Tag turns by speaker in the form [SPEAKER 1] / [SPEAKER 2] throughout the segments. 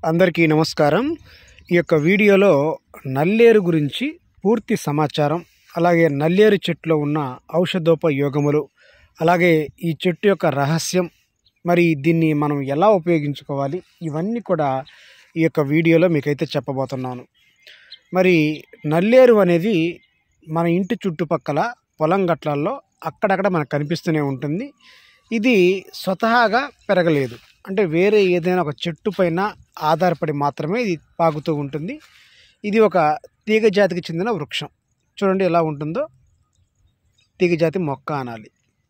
[SPEAKER 1] అందరికీ నమస్కారం। ఈ యొక్క వీడియోలో నల్లేరు గురించి పూర్తి సమాచారం, అలాగే నల్లేరు చెట్టులో ఉన్న ఔషధోపయోగములు, అలాగే ఈ చెట్టు యొక్క రహస్యం, మరి దీన్ని మనం ఎలా ఉపయోగించుకోవాలి, ఇవన్నీ కూడా ఈ యొక్క వీడియోలో మీకైతే చెప్పబోతున్నాను। మరి నల్లేరు అనేది మన ఇంటి చుట్టుపక్కల పొలం గట్లల్లో అక్కడక్కడ మనకు కనిపిస్తూనే ఉంటుంది। ఇది స్వతహాగా పెరగలేదు, అంటే వేరే ఏదైనా ఒక చెట్టు పైన ఆధారపడి మాత్రమే ఇది పాకుతూ ఉంటుంది। ఇది ఒక తీగ జాతికి చెందిన వృక్షం। చూడండి ఎలా ఉంటుందో, తీగ జాతి మొక్క అనాలి।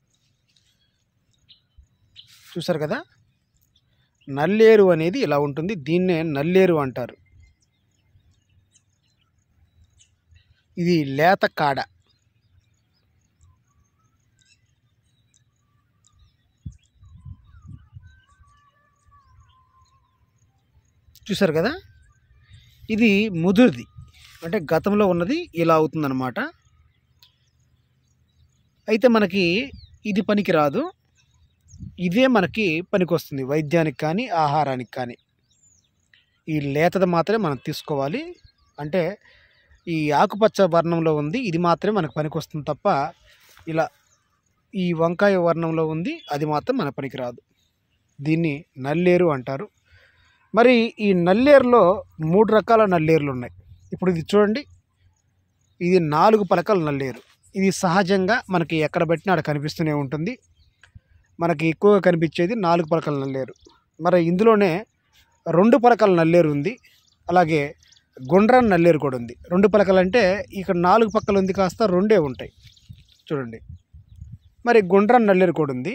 [SPEAKER 1] చూసారు కదా, నల్లేరు అనేది ఇలా ఉంటుంది, దీన్నే నల్లేరు అంటారు। ఇది లేత కాడ, చూసారు కదా, ఇది ముదురుది, అంటే గతంలో ఉన్నది ఇలా అవుతుందన్నమాట। అయితే మనకి ఇది పనికి రాదు, ఇదే మనకి పనికి వస్తుంది వైద్యానికి కానీ ఆహారానికి కానీ। ఈ లేతది మాత్రమే మనం తీసుకోవాలి, అంటే ఈ ఆకుపచ్చ వర్ణంలో ఉంది ఇది మాత్రమే మనకు పనికి వస్తుంది తప్ప, ఇలా ఈ వంకాయ వర్ణంలో ఉంది అది మాత్రం మన పనికి రాదు। దీన్ని నల్లేరు అంటారు। మరి ఈ నల్లేరులో 3 రకాల నల్లేరులు ఉన్నాయి। ఇప్పుడు ఇది చూడండి, ఇది 4 పలకల నల్లేరు। ఇది సహజంగా మనకి ఎక్కడ పెట్టినా అక్కడ కనిపిస్తూనే ఉంటుంది। మనకి ఎక్కువగా కనిపించేది 4 పలకల నల్లేరు। మరి ఇందులోనే 2 పలకల నల్లేరు ఉంది, అలాగే గుండ్రని నల్లేరు కూడా ఉంది। 2 పలకలు అంటే ఇక్కడ 4 పక్కలు ఉంది, కాస్త 2 ఉంటాయి చూడండి। మరి గుండ్రని నల్లేరు కూడా ఉంది।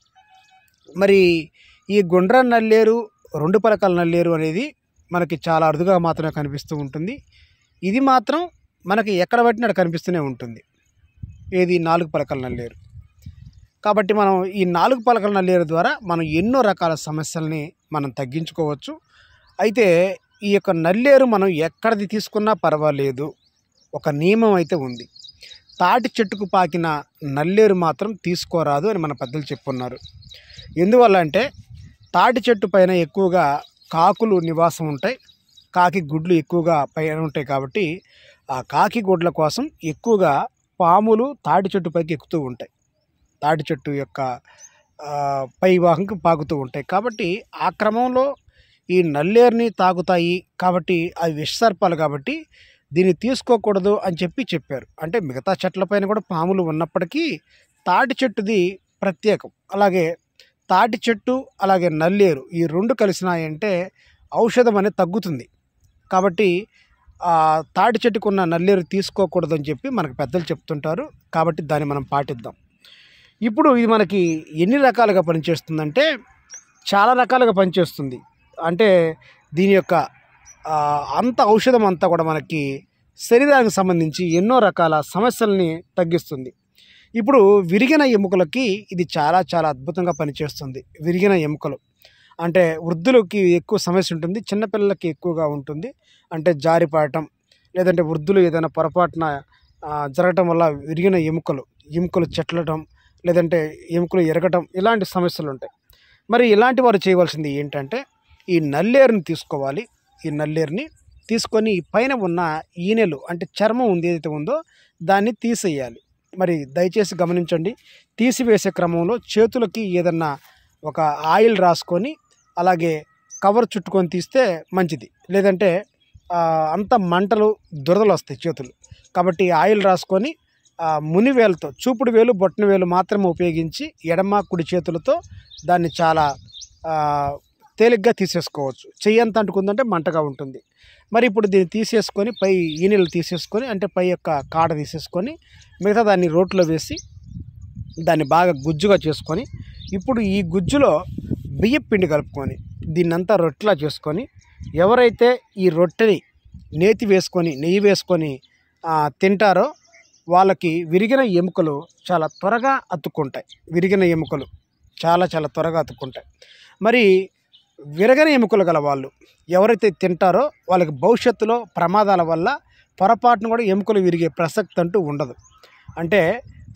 [SPEAKER 1] మరి ఈ గుండ్రని నల్లేరు, 2 పలకల నల్లేరు అనేది మనకి చాలా అరుదుగా మాత్రమే కనిపిస్తూ ఉంటుంది। ఇది మాత్రం మనకి ఎక్కడ పట్టినా అక్కడ కనిపిస్తూనే ఉంటుంది, ఏది 4 పలకల నల్లేరు। కాబట్టి మనం ఈ 4 పలకల నల్లేరు ద్వారా మనం ఎన్నో రకాల సమస్యల్ని మనం తగ్గించుకోవచ్చు। అయితే ఈ యొక్క నల్లేరు మనం ఎక్కడిది తీసుకున్నా పర్వాలేదు, ఒక నియమం అయితే ఉంది। తాటి చెట్టుకు పాకిన నల్లేరు మాత్రం తీసుకోరాదు అని మన పెద్దలు చెప్పున్నారు। ఎందువల్ల అంటే తాటి చెట్టు పైన ఎక్కువగా కాకులు నివాసం ఉంటాయి, కాకి గుడ్లు ఎక్కువగా పైన ఉంటాయి కాబట్టి ఆ కాకి గుడ్ల కోసం ఎక్కువగా పాములు తాటి చెట్టు పైకి ఎక్కుతూ ఉంటాయి, తాటి చెట్టు యొక్క పై భాగంకి పాకుతూ ఉంటాయి। కాబట్టి ఆ క్రమంలో ఈ నల్లేరుని తాగుతాయి, కాబట్టి అవి విషసర్పాలు, కాబట్టి దీన్ని తీసుకోకూడదు అని చెప్పారు। అంటే మిగతా చెట్లపైన కూడా పాములు ఉన్నప్పటికీ తాటి చెట్టుది ప్రత్యేకం। అలాగే తాటి చెట్టు అలాగే నల్లేరు ఈ 2 కలిసినాయంటే ఔషధం అనేది తగ్గుతుంది, కాబట్టి తాటి చెట్టుకున్న నల్లేరు తీసుకోకూడదు అని చెప్పి మనకు పెద్దలు చెప్తుంటారు। కాబట్టి దాన్ని మనం పాటిద్దాం। ఇప్పుడు ఇది మనకి ఎన్ని రకాలుగా పనిచేస్తుందంటే చాలా రకాలుగా పనిచేస్తుంది। అంటే దీని యొక్క అంత ఔషధం అంతా కూడా మనకి శరీరానికి సంబంధించి ఎన్నో రకాల సమస్యల్ని తగ్గిస్తుంది। ఇప్పుడు విరిగిన ఎముకలకి ఇది చాలా చాలా అద్భుతంగా పనిచేస్తుంది। విరిగిన ఎముకలు అంటే వృద్ధులకి ఎక్కువ సమస్య ఉంటుంది, చిన్నపిల్లలకి ఎక్కువగా ఉంటుంది। అంటే జారిపడటం, లేదంటే వృద్ధులు ఏదైనా పొరపాటున జరగటం వల్ల విరిగిన ఎముకలు చెట్లటం, లేదంటే ఎముకలు ఎరగటం, ఇలాంటి సమస్యలు ఉంటాయి। మరి ఇలాంటి వారు చేయవలసింది ఏంటంటే ఈ నల్లేరుని తీసుకోవాలి। ఈ నల్లేరుని తీసుకొని పైన ఉన్న ఈనెలు, అంటే చర్మం ఉంది ఏదైతే ఉందో దాన్ని తీసేయాలి। మరి దయచేసి గమనించండి, తీసివేసే క్రమంలో చేతులకి ఏదన్నా ఒక ఆయిల్ రాసుకొని అలాగే కవర్ చుట్టుకొని తీస్తే మంచిది, లేదంటే అంత మంటలు దురదలు వస్తాయి చేతులు। కాబట్టి ఆయిల్ రాసుకొని మునివేలతో, చూపుడు వేలు బొట్టన వేలు మాత్రమే ఉపయోగించి ఎడమ కుడి చేతులతో దాన్ని చాలా తేలిగ్గా తీసేసుకోవచ్చు। చెయ్యి అంత అంటుకుందంటే మంటగా ఉంటుంది। మరి ఇప్పుడు దీన్ని తీసేసుకొని పై ఈనెలు తీసేసుకొని, అంటే పై యొక్క కాడ తీసేసుకొని మిగతా దాన్ని రోట్లో వేసి దాన్ని బాగా గుజ్జుగా చేసుకొని, ఇప్పుడు ఈ గుజ్జులో బియ్యం పిండి కలుపుకొని దీన్నంతా రొట్టెలా చేసుకొని, ఎవరైతే ఈ రొట్టెని నేతి వేసుకొని నెయ్యి వేసుకొని తింటారో వాళ్ళకి విరిగిన ఎముకలు చాలా త్వరగా అతుక్కుంటాయి। విరిగిన ఎముకలు చాలా చాలా త్వరగా అతుక్కుంటాయి। మరి విరగని ఎముకలు గల వాళ్ళు ఎవరైతే తింటారో వాళ్ళకి భవిష్యత్తులో ప్రమాదాల వల్ల పొరపాటును కూడా ఎముకలు విరిగే ప్రసక్తి అంటూ ఉండదు। అంటే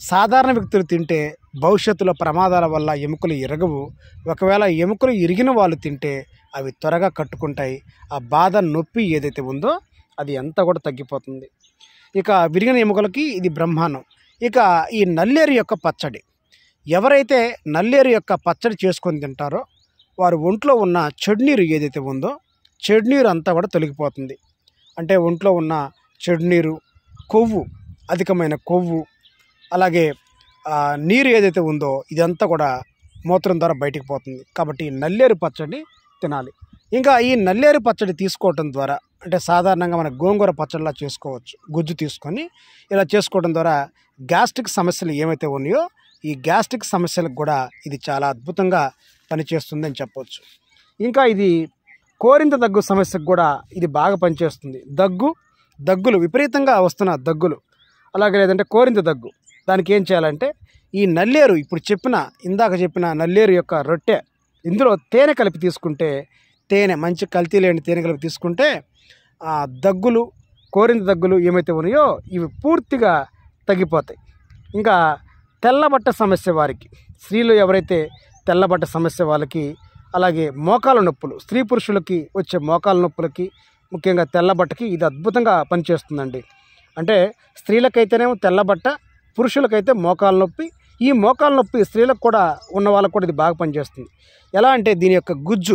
[SPEAKER 1] సాధారణ వ్యక్తులు తింటే భవిష్యత్తులో ప్రమాదాల వల్ల ఎముకలు ఇరగవు. ఒకవేళ ఎముకలు ఇరిగిన వాళ్ళు తింటే అవి త్వరగా కట్టుకుంటాయి. ఆ బాధ నొప్పి ఏదైతే ఉందో అది అంతా కూడా తగ్గిపోతుంది. ఇక విరిగిన ఎముకలకి ఇది బ్రహ్మాండం. ఇక ఈ నల్లేరు యొక్క పచ్చడి, ఎవరైతే నల్లేరు యొక్క పచ్చడి చేసుకొని తింటారో వారు ఒంట్లో ఉన్న చెడు నీరు ఏదైతే ఉందో చెడు నీరు అంతా కూడా తొలగిపోతుంది. అంటే ఒంట్లో ఉన్న చెడు నీరు, కొవ్వు, అధికమైన కొవ్వు, అలాగే నీరు ఏదైతే ఉందో ఇదంతా కూడా మూత్రం ద్వారా బయటికి పోతుంది. కాబట్టి నల్లేరు పచ్చడి తినాలి. ఇంకా ఈ నల్లేరు పచ్చడి తీసుకోవటం ద్వారా, అంటే సాధారణంగా మన గోంగూర పచ్చడిలా చేసుకోవచ్చు. గుజ్జు తీసుకొని ఇలా చేసుకోవడం ద్వారా గ్యాస్ట్రిక్ సమస్యలు ఏమైతే ఉన్నాయో ఈ గ్యాస్ట్రిక్ సమస్యలకు కూడా ఇది చాలా అద్భుతంగా పనిచేస్తుందని చెప్పవచ్చు. ఇంకా ఇది కోరింత దగ్గు సమస్యకు కూడా ఇది బాగా పనిచేస్తుంది. దగ్గులు విపరీతంగా వస్తున్న దగ్గులు, అలాగే లేదంటే కోరింత దగ్గు, దానికి ఏం చేయాలంటే ఈ నల్లేరు, ఇందాక చెప్పిన నల్లేరు యొక్క రొట్టె, ఇందులో తేనె కలిపి తీసుకుంటే, తేనె మంచి కల్తీ లేని తేనె కలిపి తీసుకుంటే దగ్గులు, కోరింత దగ్గులు ఏమైతే ఉన్నాయో ఇవి పూర్తిగా తగ్గిపోతాయి. ఇంకా తెల్లబట్ట సమస్య వారికి, స్త్రీలు ఎవరైతే తెల్లబట్ట సమస్య వాళ్ళకి, అలాగే మోకాల నొప్పులు, స్త్రీ పురుషులకి వచ్చే మోకాల నొప్పులకి, ముఖ్యంగా తెల్లబట్టకి ఇది అద్భుతంగా పనిచేస్తుందండి. అంటే స్త్రీలకైతేనేమో తెల్లబట్ట, పురుషులకైతే మోకాల నొప్పి. ఈ మోకాల నొప్పి స్త్రీలకు కూడా ఉన్న వాళ్ళకు కూడా ఇది బాగా పనిచేస్తుంది. ఎలా అంటే దీని యొక్క గుజ్జు,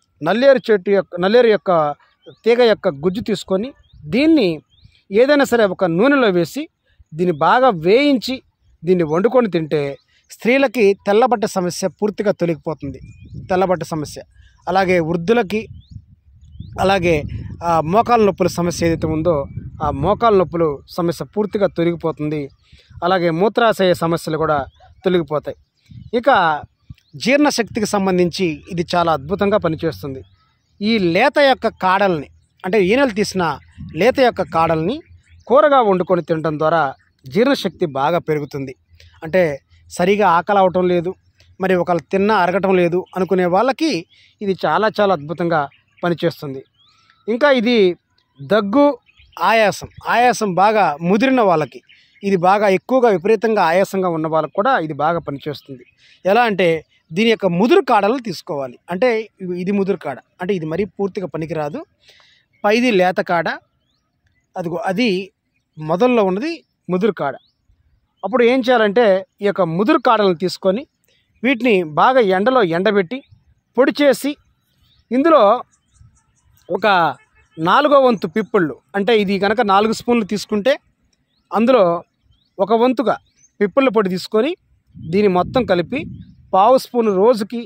[SPEAKER 1] నల్లేరు యొక్క తీగ యొక్క గుజ్జు తీసుకొని దీన్ని ఏదైనా సరే ఒక నూనెలో వేసి దీన్ని బాగా వేయించి దీన్ని వండుకొని తింటే స్త్రీలకి తెల్లబట్ట సమస్య పూర్తిగా తొలగిపోతుంది. తెల్లబట్ట సమస్య, అలాగే వృద్ధులకి, అలాగే మోకాల నొప్పుల సమస్య ఏదైతే ఉందో ఆ మోకాల నొప్పులు సమస్య పూర్తిగా తొలగిపోతుంది. అలాగే మూత్రాశయ సమస్యలు కూడా తొలగిపోతాయి. ఇక జీర్ణశక్తికి సంబంధించి ఇది చాలా అద్భుతంగా పనిచేస్తుంది. ఈ లేత యొక్క కాడల్ని, అంటే ఈనెలు తీసిన లేత యొక్క కాడల్ని కూరగా వండుకొని తినడం ద్వారా జీర్ణశక్తి బాగా పెరుగుతుంది. అంటే సరిగా ఆకలి అవటం లేదు, మరి ఒకళ్ళు తిన్నా అరగటం లేదు అనుకునే వాళ్ళకి ఇది చాలా చాలా అద్భుతంగా పనిచేస్తుంది. ఇంకా ఇది దగ్గు, ఆయాసం బాగా ముదిరిన వాళ్ళకి, ఇది బాగా ఎక్కువగా విపరీతంగా ఆయాసంగా ఉన్న వాళ్ళకి కూడా ఇది బాగా పనిచేస్తుంది. ఎలా అంటే దీని యొక్క ముదురు కాడలను తీసుకోవాలి. అంటే ఇది ముదురు కాడ, అంటే ఇది మరీ పూర్తిగా పనికిరాదు. పైది లేత కాడ, అది మొదల్లో ఉన్నది ముదురు కాడ. అప్పుడు ఏం చేయాలంటే ఈ యొక్క ముదురు కాడలను తీసుకొని వీటిని బాగా ఎండలో ఎండబెట్టి పొడి చేసి ఇందులో ఒక 4వ వంతు పిప్పళ్ళు, అంటే ఇది కనుక 4 స్పూన్లు తీసుకుంటే అందులో 1 వంతుగా పిప్పళ్ళ పొడి తీసుకొని దీన్ని మొత్తం కలిపి 1/2 స్పూను రోజుకి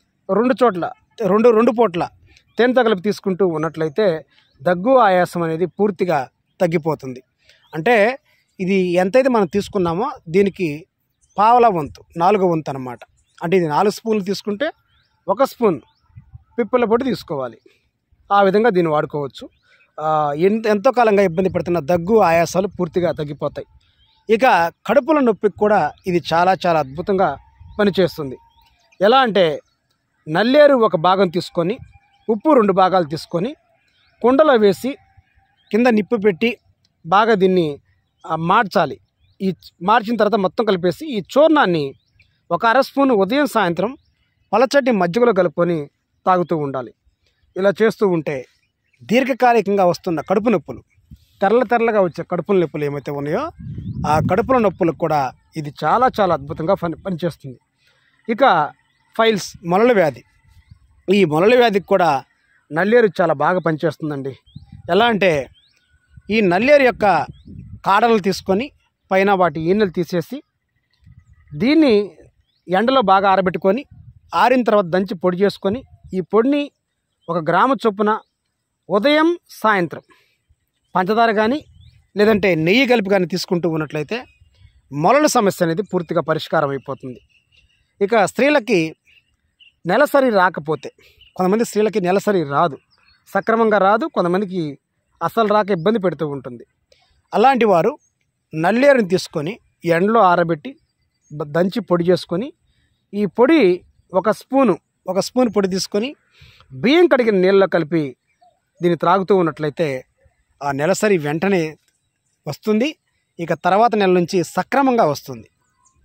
[SPEAKER 1] 2 పూట్ల తేనెతో కలిపి తీసుకుంటూ ఉన్నట్లయితే దగ్గు, ఆయాసం అనేది పూర్తిగా తగ్గిపోతుంది. అంటే ఇది ఎంతైతే మనం తీసుకున్నామో దీనికి 1/2 వంతు, 4వ వంతు అన్నమాట. అంటే ఇది 4 స్పూన్లు తీసుకుంటే 1 స్పూన్ పిప్పల పొడి తీసుకోవాలి. ఆ విధంగా దీన్ని వాడుకోవచ్చు. ఎంతో కాలంగా ఇబ్బంది పడుతున్న దగ్గు, ఆయాసాలు పూర్తిగా తగ్గిపోతాయి. ఇక కడుపుల నొప్పికి కూడా ఇది చాలా చాలా అద్భుతంగా పనిచేస్తుంది. ఎలా అంటే నల్లేరు 1 భాగం తీసుకొని, ఉప్పు 2 భాగాలు తీసుకొని కుండలో వేసి కింద నిప్పు పెట్టి బాగా దీన్ని మార్చాలి. ఈ మార్చిన తర్వాత మొత్తం కలిపేసి ఈ చూర్ణాన్ని 1/2 స్పూన్ ఉదయం సాయంత్రం పలచటి మజ్జిగలో కలుపుకొని తాగుతూ ఉండాలి. ఇలా చేస్తూ ఉంటే దీర్ఘకాలికంగా వస్తున్న కడుపు నొప్పులు, తెల్లగా వచ్చే కడుపుల నొప్పులు ఏమైతే ఉన్నాయో ఆ కడుపుల నొప్పులకు కూడా ఇది చాలా చాలా అద్భుతంగా పనిచేస్తుంది. ఇక ఫైల్స్, మొలల వ్యాధి, ఈ మొలల వ్యాధికి కూడా నల్లేరు చాలా బాగా పనిచేస్తుందండి. ఎలా అంటే ఈ నల్లేరు యొక్క కాడలు తీసుకొని పైన వాటి ఈనెలు తీసేసి దీన్ని ఎండలో బాగా ఆరబెట్టుకొని ఆరిన తర్వాత దంచి పొడి చేసుకొని ఈ పొడిని 1 గ్రాము చొప్పున ఉదయం సాయంత్రం పంచదార కానీ లేదంటే నెయ్యి కలిపి కానీ తీసుకుంటూ ఉన్నట్లయితే మొలల సమస్య అనేది పూర్తిగా పరిష్కారం అయిపోతుంది. ఇక స్త్రీలకి నెలసరి రాకపోతే, కొంతమంది స్త్రీలకి నెలసరి రాదు, సక్రమంగా రాదు, కొంతమందికి అసలు రాక ఇబ్బంది పెడుతూ ఉంటుంది. అలాంటి వారు నల్లేరుని తీసుకొని ఎండలో ఆరబెట్టి దంచి పొడి చేసుకొని ఈ పొడి 1 స్పూన్ పొడి తీసుకొని బియ్యం కడిగిన నీళ్ళలో కలిపి దీన్ని త్రాగుతూ ఉన్నట్లయితే ఆ నెలసరి వెంటనే వస్తుంది. ఇక తర్వాత నెల నుంచి సక్రమంగా వస్తుంది.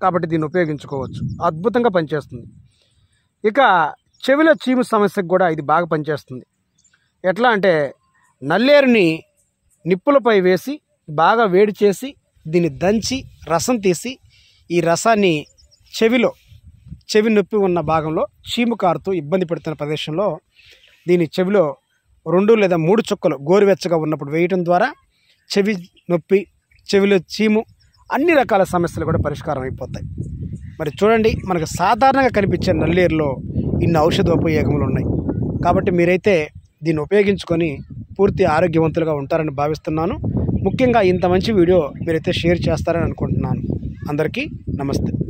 [SPEAKER 1] కాబట్టి దీన్ని ఉపయోగించుకోవచ్చు. అద్భుతంగా పనిచేస్తుంది. ఇక చెవిలో చీము సమస్యకు కూడా ఇది బాగా పనిచేస్తుంది. ఎట్లా అంటే నల్లేరుని నిప్పులపై వేసి బాగా వేడి చేసి దీన్ని దంచి రసం తీసి ఈ రసాన్ని చెవి నొప్పి ఉన్న భాగంలో చీము కారుతూ ఇబ్బంది పెడుతున్న ప్రదేశంలో దీని చెవిలో 2 లేదా 3 చుక్కలు గోరువెచ్చగా ఉన్నప్పుడు వేయటం ద్వారా చెవి నొప్పి, చెవిలో చీము, అన్ని రకాల సమస్యలు కూడా పరిష్కారం అయిపోతాయి. మరి చూడండి, మనకు సాధారణంగా కనిపించే నల్లేరులో ఇన్ని ఔషధోపయోగములు ఉన్నాయి. కాబట్టి మీరైతే దీన్ని ఉపయోగించుకొని పూర్తి ఆరోగ్యవంతులుగా ఉంటారని భావిస్తున్నాను. ముఖ్యంగా ఇంత మంచి వీడియో మీరైతే షేర్ చేస్తారని అనుకుంటున్నాను. అందరికీ నమస్తే.